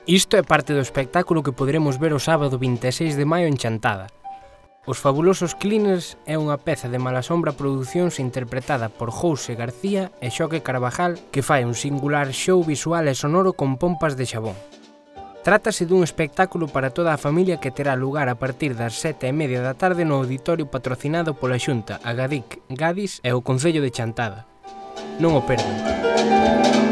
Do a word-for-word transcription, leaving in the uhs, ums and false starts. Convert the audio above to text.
Isto é parte do espectáculo que poderemos ver o sábado vinte e seis de maio en Chantada. Os Fabulosos Cleaners é unha peza de Malasombra Producións interpretada por Jose García e Xoque Carvajal que fai un singular show visual e sonoro con pompas de xabón. Trátase dun espectáculo para toda a familia que terá lugar a partir das sete e media da tarde no auditorio patrocinado pola Xunta, Agadic, Gadis e o Concello de Chantada. Non o perdan.